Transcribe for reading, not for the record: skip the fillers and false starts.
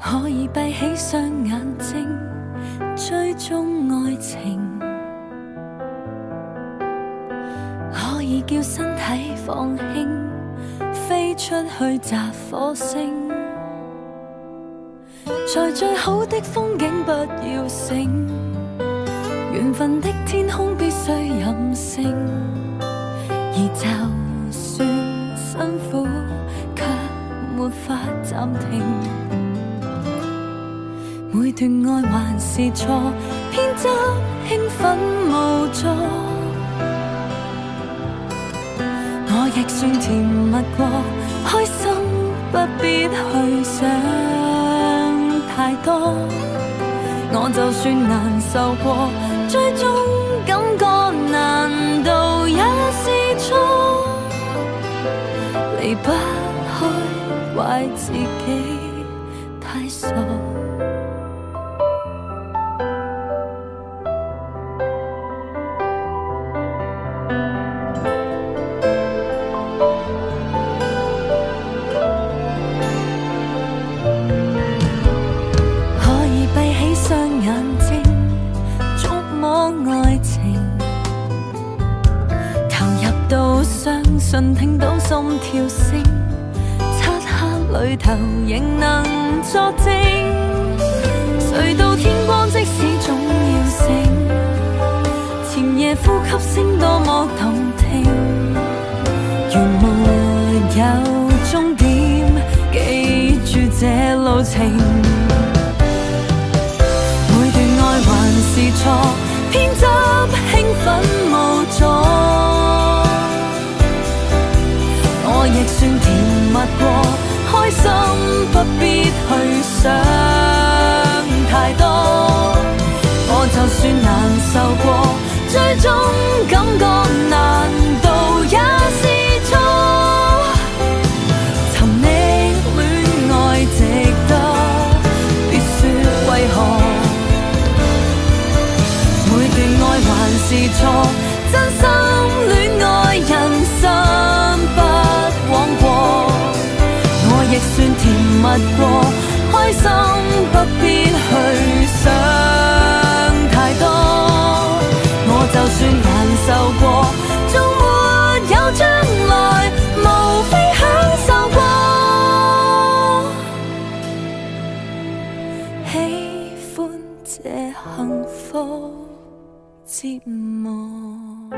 可以闭起雙眼睛，追蹤愛情，可以叫身體放輕，飛出去摘火星。在最好的風景不要醒，緣分的天空必須任性，而就算辛苦，卻沒法暫停。每段愛還是錯，偏執興奮無助。我亦算甜蜜過，開心不必去想太多。我就算難受過，最終感覺難道也是錯？離不開，怪自己太傻。聽到心跳聲，漆黑裏頭仍能作證。睡到天光，即使總要醒，前夜呼吸聲多麼動聽。如沒有終點，記住這路程。每段愛還是錯，偏執興奮無助。我亦算甜蜜過，開心不必去想太多。我就算難受過，最終感覺難道也是錯？尋覓戀愛值得，別說為何。每段愛還是錯，真心戀愛人生不枉過。我亦算甜蜜過，開心不必去想太多。我就算難受過，終沒有將來，無非享受過，喜歡這幸福折磨。